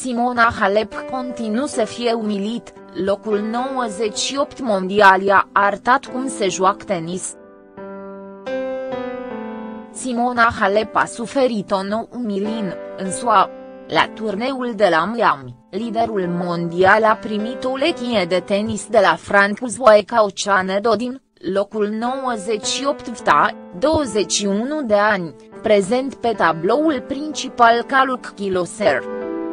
Simona Halep continuu să fie umilit, locul 98 mondial i-a arătat cum se joacă tenis. Simona Halep a suferit o nouă umilire, în SUA. La turneul de la Miami, liderul mondial a primit o lecție de tenis de la francuzoaica Oceane Dodin, locul 98 vta, 21 de ani, prezent pe tabloul principal ca Luc Kiloser.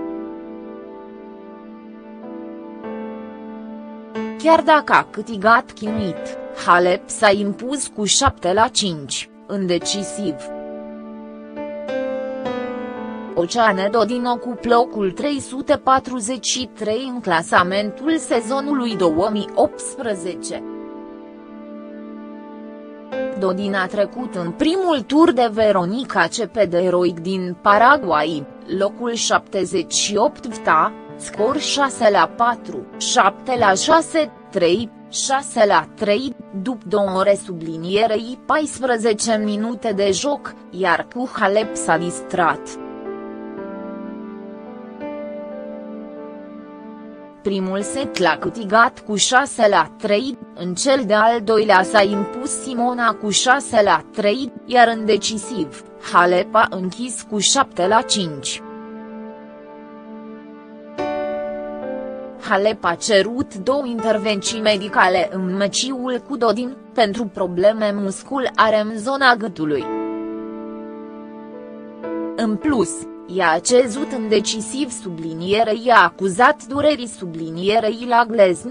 Chiar dacă a câștigat chinuit, Halep s-a impus cu 7-5, în decisiv. Oceane Dodin ocupă locul 343 în clasamentul sezonului 2018. Dodin a trecut în primul tur de Veronica Cepederoic din Paraguay, locul 78 vta, scor 6-4, 7-6, 3, 6-3, după 2 ore sublinierei 14 minute de joc, iar cu Halep s-a distrat. Primul set l-a câștigat cu 6-3, în cel de-al doilea s-a impus Simona cu 6-3, iar în decisiv, Halep a închis cu 7-5. Halep a cerut 2 intervenții medicale în meciul cu Dodin, pentru probleme musculare în zona gâtului. În plus, i-a cezut în decisiv sublinierei i-a acuzat durerii sublinierei la glezn.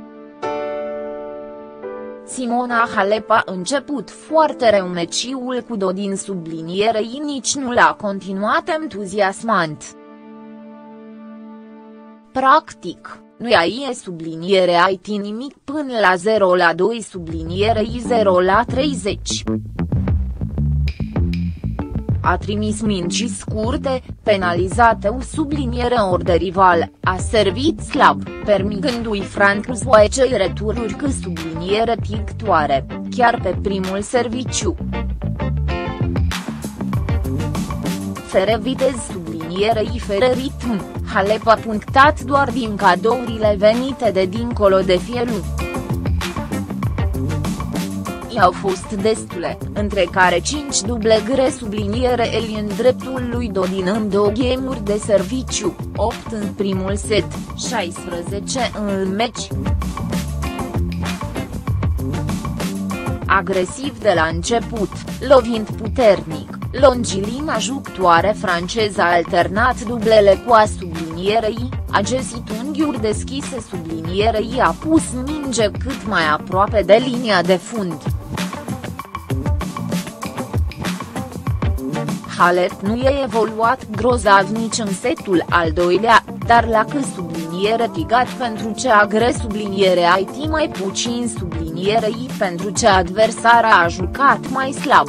Simona Halep a început foarte rău meciul cu Dodin sublinierei nici nu l-a continuat entuziasmant. Practic, nu i-a subliniere IT nimic până la 0-2 sublinierei 0-30. A trimis mingi scurte, penalizate o subliniere ori de rival, a servit slab, permigându-i francuzoaicei retururi cu subliniere pictoare, chiar pe primul serviciu. Fără viteză sublinierei fără ritm, Halep a punctat doar din cadourile venite de dincolo de fielul. I-au fost destule, între care 5 duble gre subliniere eli în dreptul lui Dodin în 2 game-uri de serviciu, 8 în primul set, 16 în meci. Agresiv de la început, lovind puternic, longilina jucătoare franceză a alternat dublele cu a sublinierei, a găsit unghiuri deschise sublinierei a pus minge cât mai aproape de linia de fund. Halep nu i-a evoluat grozav nici în setul al doilea, dar la cât subliniere tigat pentru ce agre subliniere IT mai puțin sublinierei pentru ce adversara a jucat mai slab.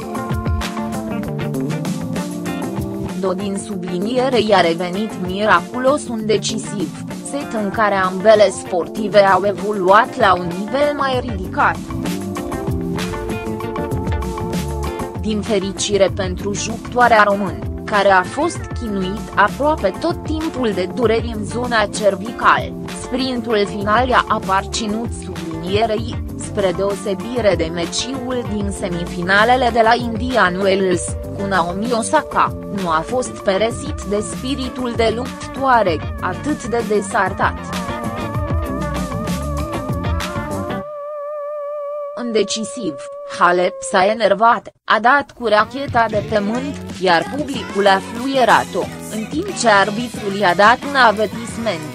Dodin sublinierei a revenit miraculos un decisiv, set în care ambele sportive au evoluat la un nivel mai ridicat. Din fericire pentru jucătoarea română, care a fost chinuit aproape tot timpul de dureri în zona cervicală, sprintul final i-a aparținut sublinierei, spre deosebire de meciul din semifinalele de la Indian Wells, cu Naomi Osaka, nu a fost peresit de spiritul de luptătoare, atât de desartat. În decisiv, Halep s-a enervat, a dat cu racheta de pământ, iar publicul a fluierat-o, în timp ce arbitrul i-a dat un avertisment.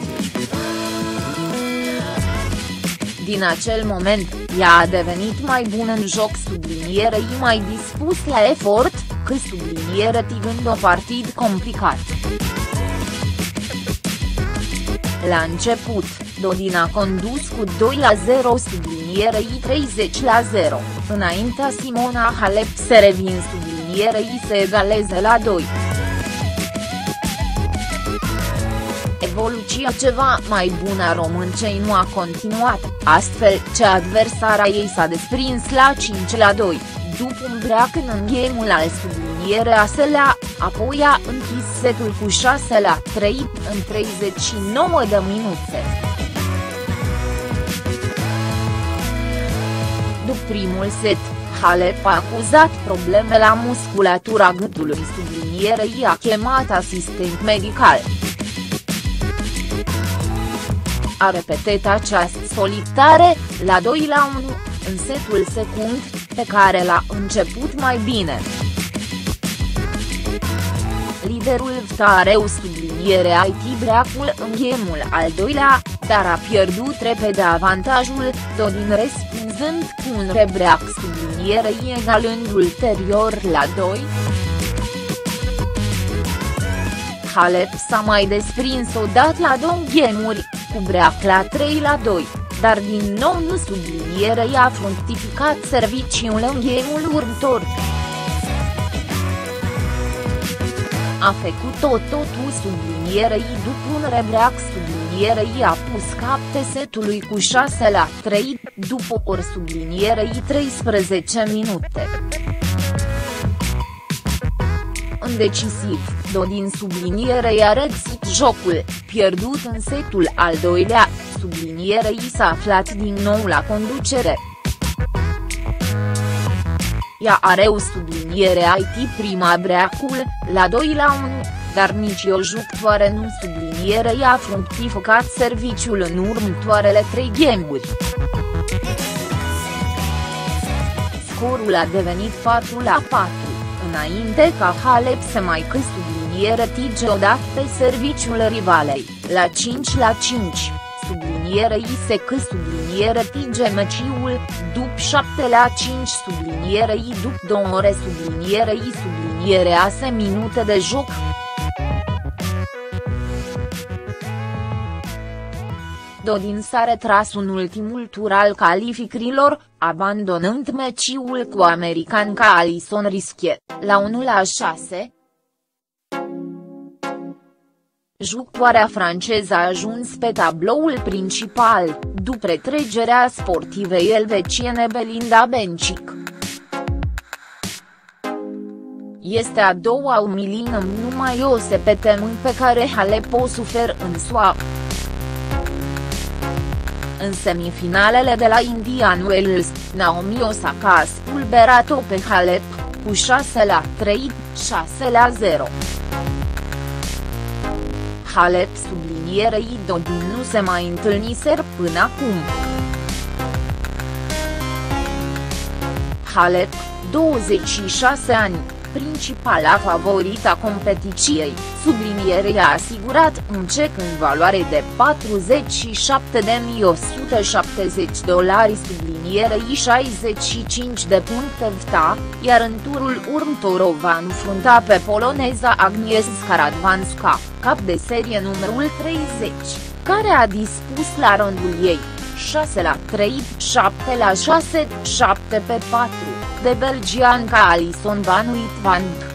Din acel moment, ea a devenit mai bună în joc sublinierei mai dispus la efort, că subliniere tigând o partid complicat. La început, Dodin a condus cu 2-0 sublinierei 30-0, înaintea Simona Halep se revin sublinierei să egaleze la 2. Evoluția ceva mai bună a româncei nu a continuat, astfel ce adversara ei s-a desprins la 5-2, după un break în game-ul al subliniere. /aselea, apoi a închis setul cu 6-3 în 39 de minute. După primul set, Halep a acuzat probleme la musculatura gâtului, sublinierei a chemat asistent medical. A repetat această solicitare, la 2-1, în setul secund, pe care l-a început mai bine. Liderul Vtareu sublinierea IT breacul în game-ul al doilea, dar a pierdut repede avantajul, Dodin respinzând cu un rebreac sublinierei egalând ulterior la 2. Halep s-a mai desprins odată la 2 game-uri, cu breac la 3-2, dar din nou nu sublinierei a fructificat serviciul în game-ul următor. A făcut totul sublinierei după un rebreac sublinierei a pus capte setului cu 6-3, după ori sublinierei 13 minute. În decisiv, Dodin sublinierei a rețit jocul, pierdut în setul al doilea, sublinierei s-a aflat din nou la conducere. Ea are o subliniere IT prima breacul, la 2-1, dar nici o jucătoare nu sublinierei a fructificat serviciul în următoarele 3 game-uri. Scorul a devenit 4-4, înainte ca Halep să mai subliniere tige odată pe serviciul rivalei, la 5-5, sublinierei se subliniere tige meciul, după 7-5 sublinierei după 2 ore subliniere 6 minute de joc. Dodin s-a retras în ultimul tur al calificărilor, abandonând meciul cu american ca Alison Rische, la 1-6. Jucătoarea franceză a ajuns pe tabloul principal, după retrăgerea sportivei elvețiene Belinda Bencic. Este a doua umilire în numai o săptămână pe care Halep o suferă în SUA. În semifinalele de la Indian Wells, Naomi Osaka a spulberat-o pe Halep, cu 6-3, 6-0. Halep sublinierei Dodin nu se mai întâlniseră până acum. Halep, 26 ani, principala favorită a competiției, sublinierei a asigurat un cec în valoare de $47.170 sublinierei 65 de puncte VTA, iar în turul următor o va înfrunta pe poloneza Agnieszka Radwanska, cap de serie numărul 30, care a dispus la rândul ei, 6-3, 7-6, 7-4, de belgianca Alison van Uytvanck.